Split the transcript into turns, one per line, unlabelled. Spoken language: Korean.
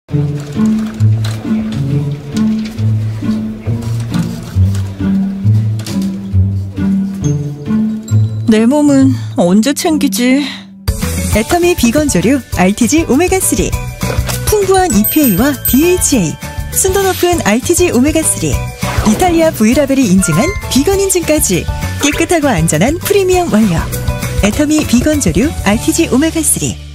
내 몸은 언제 챙기지?
애터미 비건 조류 RTG 오메가3. 풍부한 EPA와 DHA, 순도 높은 RTG 오메가3, 이탈리아 V라벨이 인증한 비건 인증까지 깨끗하고 안전한 프리미엄 원료. 애터미 비건 조류 RTG 오메가3.